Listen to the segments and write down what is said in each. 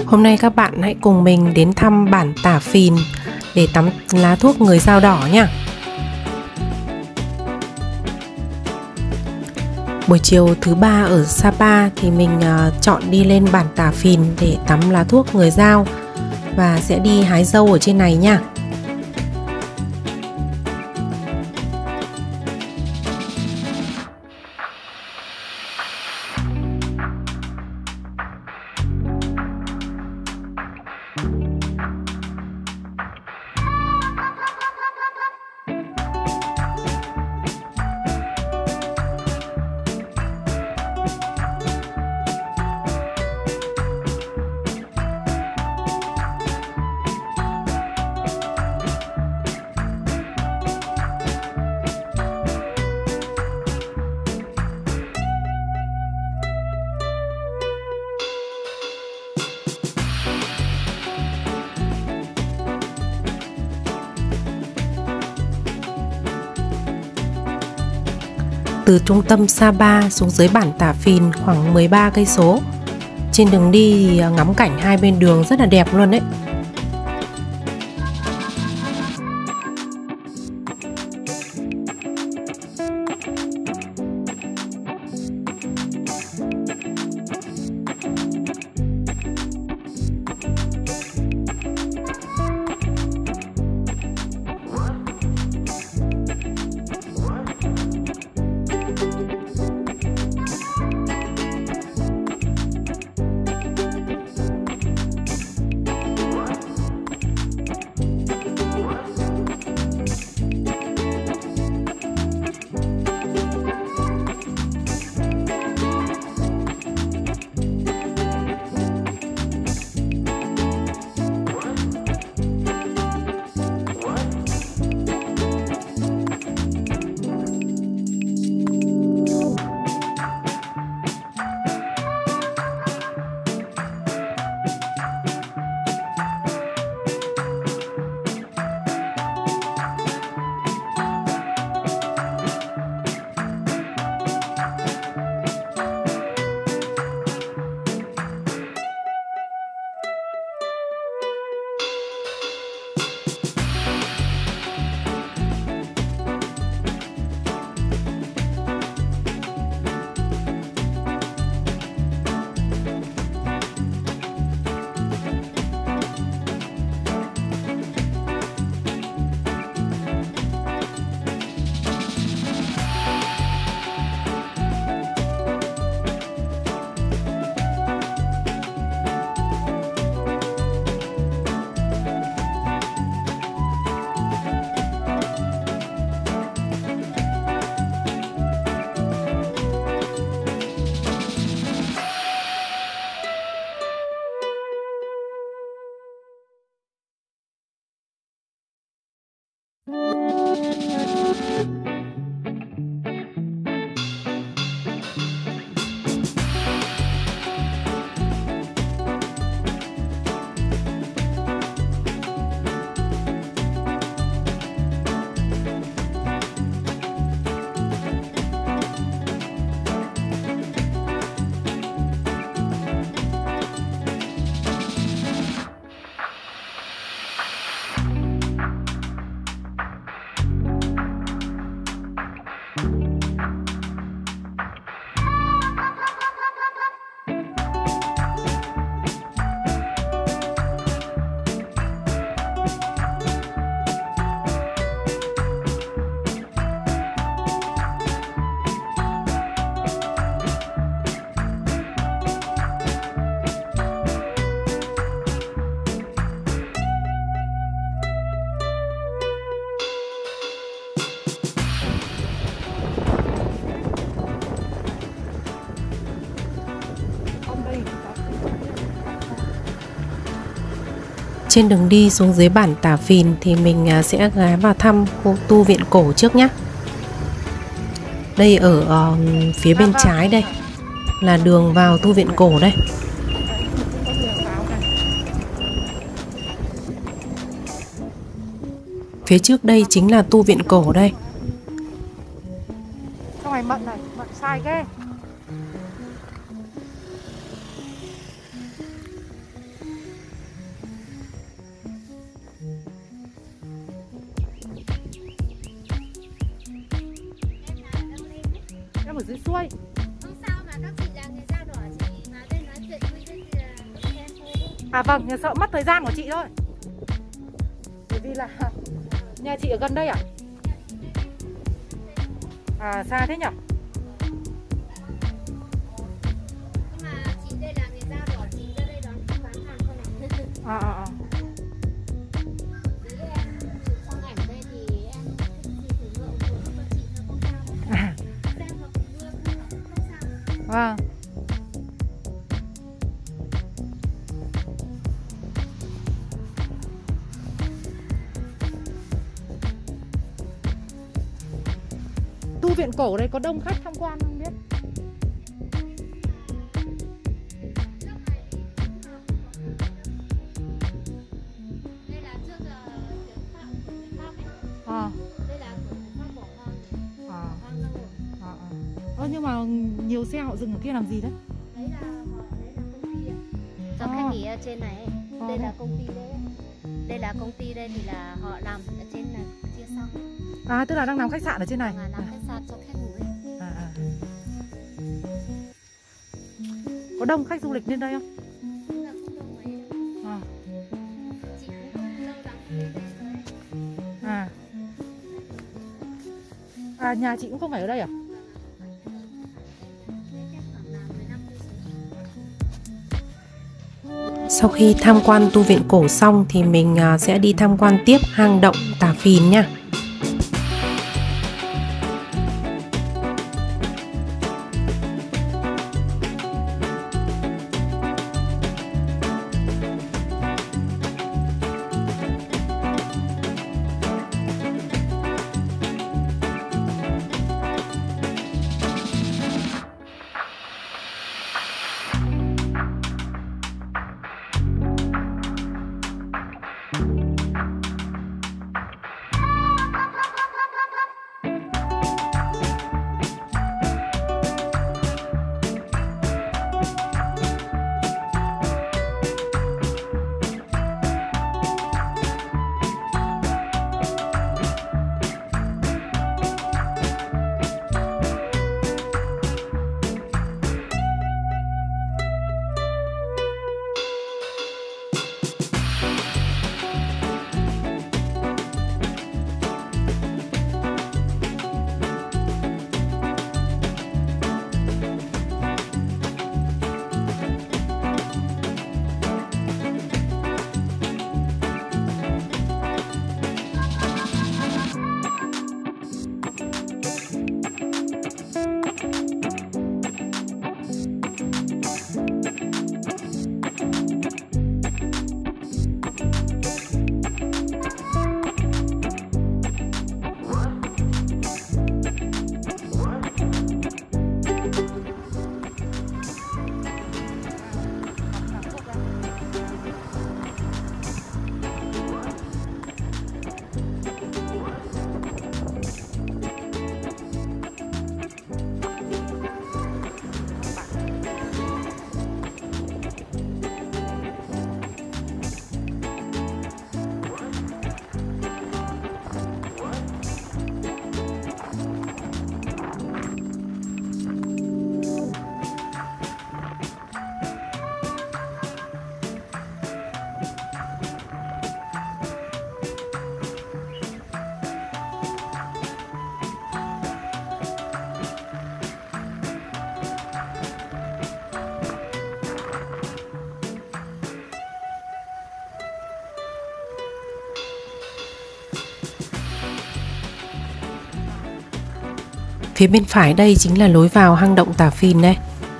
Hôm nay các bạn hãy cùng mình đến thăm bản Tả Phìn để tắm lá thuốc người Dao đỏ nha. Buổi chiều thứ ba ở Sapa thì mình chọn đi lên bản Tả Phìn để tắm lá thuốc người Dao và sẽ đi hái dâu ở trên này nha. Từ trung tâm Sapa xuống dưới bản Tả Phìn khoảng 13 cây số. Trên đường đi thì ngắm cảnh hai bên đường rất là đẹp luôn đấy. Trên đường đi xuống dưới bản Tả Phìn thì mình sẽ ghé vào thăm khu tu viện cổ trước nhé. Đây ở phía bên trái đây là đường vào tu viện cổ đây. Phía trước đây chính là tu viện cổ đây. Trong này mận sai ghê. dưới xuôi. Không sao mà các chị là người da đỏ chị vào đây nói chuyện với chị là ok thôi. À vâng, sợ mất thời gian của chị thôi. Bởi vì là nhà chị ở gần đây à? À xa thế nhỉ? Nhưng mà chị đây là người da đỏ, chị ra đây đón bán hàng không ạ? Đấy em chụp xong ảnh đây thì em chị thử ngộ của chị nó không sao. Xem mà cũng đưa không sao. Vâng. Tu viện cổ ở đây có đông khách tham quan không biết? Đây là trước giờ tiếng Pháp ấy. À. Đây là của Pháp bỏ hoang À. hoang lâu rồi. Nhưng mà nhiều xe họ dừng ở kia làm gì đấy? Đấy là công ty ạ. Cho khách nghỉ ở trên này. Đây là công ty đấy. Đây là công ty đây thì là họ làm ở trên là chia xong. À tức là đang làm khách sạn ở trên này. Làm khách sạn cho khách ngủ ấy. Có đông khách du lịch lên đây không? Nhưng mà không đông mấy đâu. Chị cũng không lâu lắm lên đây rồi. Nhà chị cũng không phải ở đây à? Sau khi tham quan tu viện cổ xong thì mình sẽ đi tham quan tiếp hang động Tà Phìn nha. Phía bên phải đây chính là lối vào hang động Tà Phìn đây.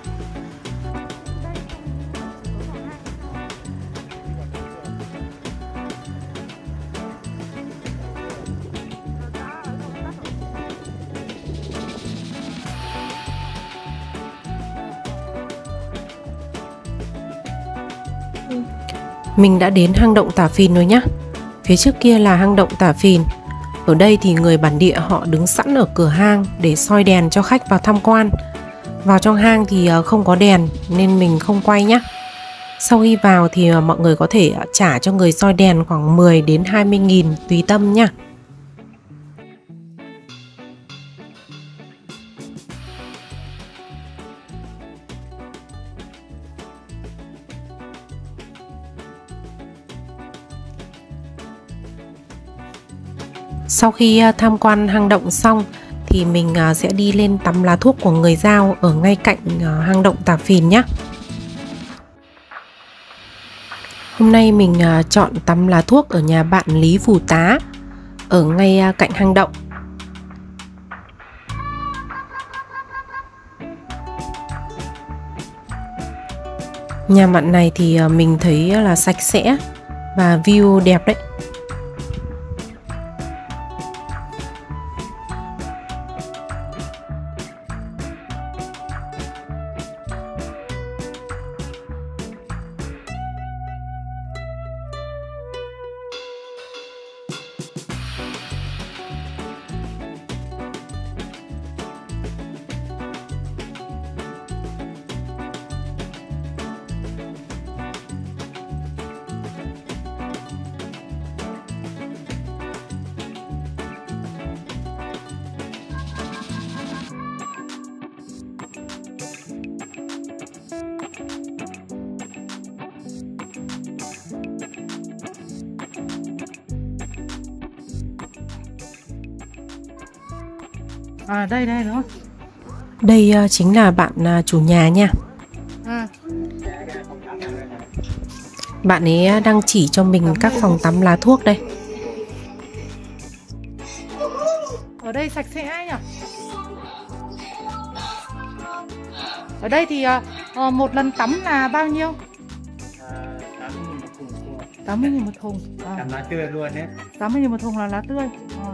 Mình đã đến hang động Tà Phìn rồi nhá. Phía trước kia là hang động Tà Phìn. Ở đây thì người bản địa họ đứng sẵn ở cửa hang để soi đèn cho khách vào tham quan. Vào trong hang thì không có đèn nên mình không quay nhé. Sau khi vào thì mọi người có thể trả cho người soi đèn khoảng 10 đến 20 nghìn tùy tâm nha. Sau khi tham quan hang động xong thì mình sẽ đi lên tắm lá thuốc của người Dao ở ngay cạnh hang động Tà Phìn nhé. Hôm nay mình chọn tắm lá thuốc ở nhà bạn Lý Phù Tá ở ngay cạnh hang động. Nhà bạn này thì mình thấy là sạch sẽ và view đẹp đấy. À đây đây đúng không? Đây chính là bạn chủ nhà nha. Bạn ấy đang chỉ cho mình các phòng tắm lá thuốc đây. Ở đây sạch sẽ nhỉ? Ở đây thì một lần tắm là bao nhiêu? 80.000 một thùng. Tắm lá tươi luôn đấy. 80.000 một thùng là lá tươi.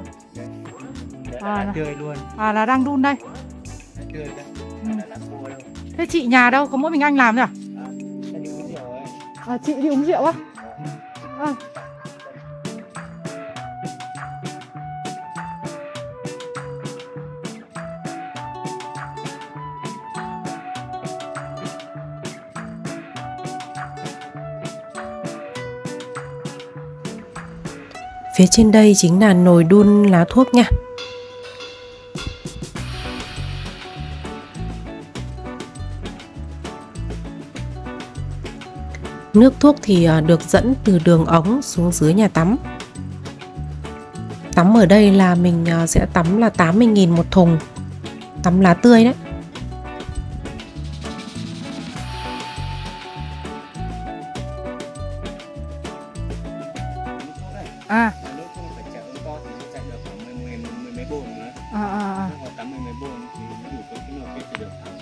Lá tươi luôn. À là đang đun đây. Lá tươi đấy. Lá khô đâu. Thế chị nhà đâu? Có mỗi mình anh làm thôi à? Đi uống rượu ấy. À chị đi uống rượu á? À. Phía trên đây chính là nồi đun lá thuốc nha. Nước thuốc thì được dẫn từ đường ống xuống dưới nhà tắm. Tắm ở đây là mình sẽ tắm là 80.000 một thùng. Tắm lá tươi đấy. À. Nước không phải chạy to thì nó chạy được khoảng mười mấy bồn nữa. À. Họ tắm mười mấy bồn thì nó đủ cái nồi kia chỉ được khoảng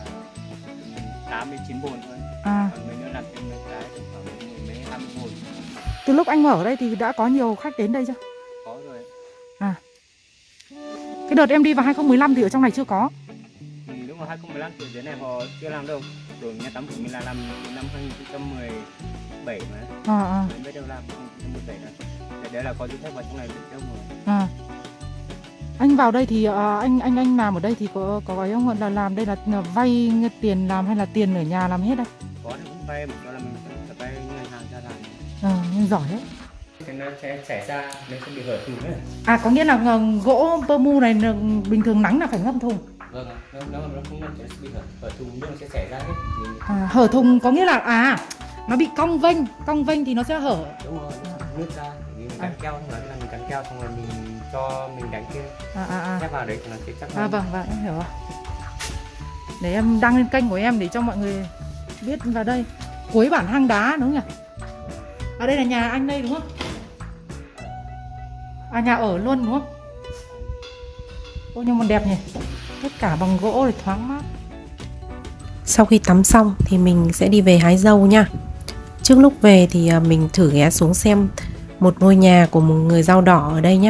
8 đến 9 bồn thôi. À. Còn mình nó đặt thêm mấy cái thì khoảng mười mấy 20 bồn. Từ lúc anh mở ở đây thì đã có nhiều khách đến đây chưa? Có rồi. À. Cái đợt em đi vào 2015 thì ở trong này chưa có. Lúc mà 2015 thì đến này họ chưa làm đâu. Rồi nhà tắm của mình là làm từ năm 2017 mà. Mình biết đâu làm 2017 rồi. Đấy là có du khách vào trong này biết đâu rồi. À. Anh vào đây thì anh làm ở đây thì có cái ông là làm đây là vay tiền làm hay là tiền ở nhà làm hết đây? Có thì cũng vay, một số là mình phải vay ngân hàng ra làm. Nhưng giỏi đấy. Thì nó sẽ chảy ra, nó sẽ bị hở thùng đấy. À có nghĩa là gỗ pơ mu này bình thường nắng là phải ngâm thùng. Vâng ạ, nó không ngâm sẽ bị hở thùng, nước nó sẽ chảy ra hết. À, hở thùng có nghĩa là nó bị cong vênh thì nó sẽ hở. Đúng rồi, nước ra, mình cắn keo xong rồi mình cắn keo xong rồi mình cho mình đánh kia. Ép vào đấy thì nó sẽ chắc hơn. Vâng, em hiểu rồi. Để em đăng lên kênh của em để cho mọi người biết vào đây. Cuối bản hang đá đúng không nhỉ? Ở đây là nhà anh đây đúng không? À nhà ở luôn đúng không? Ô nhưng mà đẹp nhỉ. Tất cả bằng gỗ thì thoáng mát. Sau khi tắm xong thì mình sẽ đi về hái dâu nha. Trước lúc về thì mình thử ghé xuống xem một ngôi nhà của một người Dao đỏ ở đây nhé.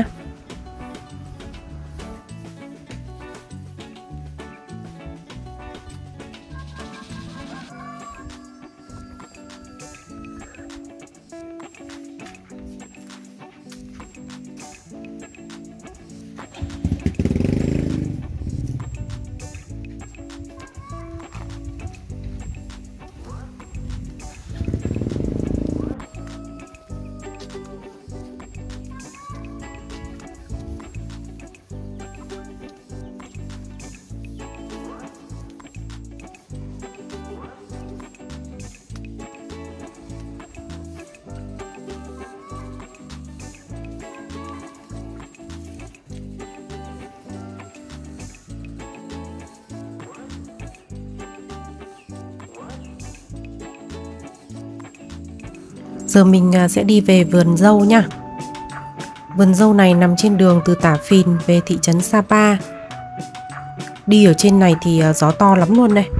Giờ mình sẽ đi về vườn dâu nha. Vườn dâu này nằm trên đường từ Tả Phìn về thị trấn Sapa. Đi ở trên này thì gió to lắm luôn đây.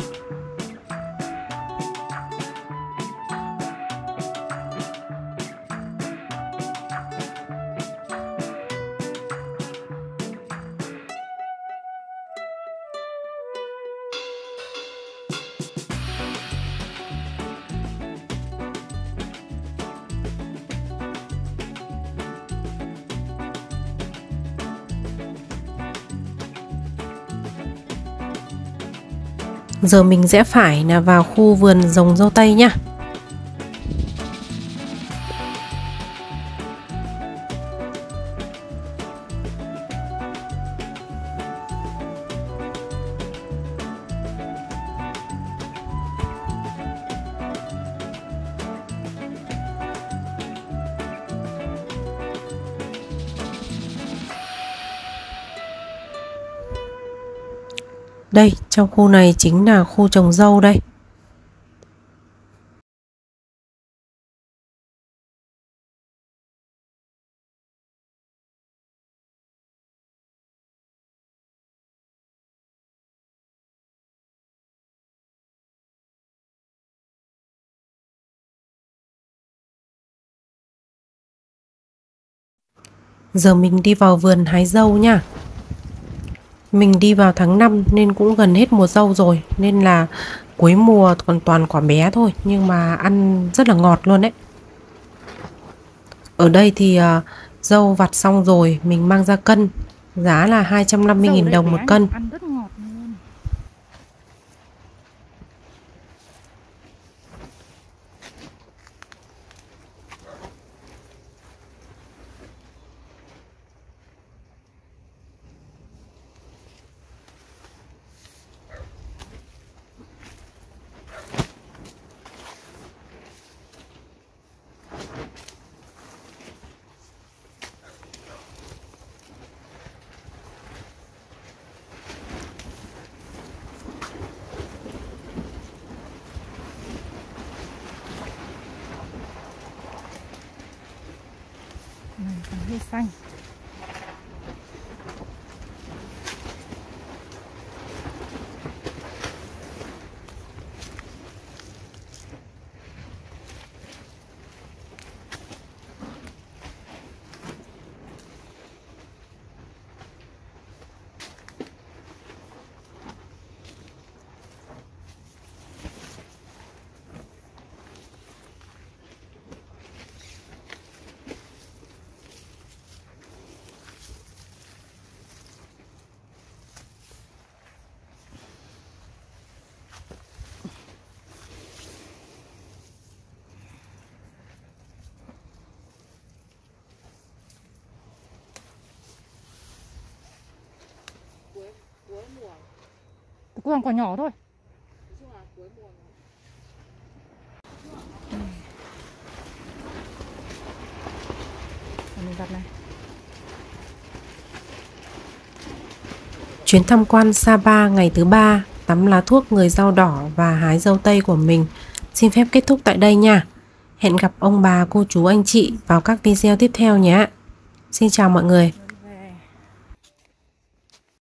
Giờ mình rẽ phải là vào khu vườn trồng dâu tây nhá. Đây, trong khu này chính là khu trồng dâu đây. Giờ mình đi vào vườn hái dâu nha. Mình đi vào tháng 5 nên cũng gần hết mùa dâu rồi, nên là cuối mùa còn toàn quả bé thôi, nhưng mà ăn rất là ngọt luôn đấy. Ở đây thì dâu vặt xong rồi mình mang ra cân, giá là 250.000 đồng một cân. Ăn rất ngọt luôn. Này còn hơi xanh. Cũng còn quả nhỏ thôi. Mình đặt này. Chuyến tham quan Sapa ngày thứ 3, tắm lá thuốc người dao đỏ và hái dâu tây của mình xin phép kết thúc tại đây nha. Hẹn gặp ông bà, cô chú, anh chị vào các video tiếp theo nhé. Xin chào mọi người.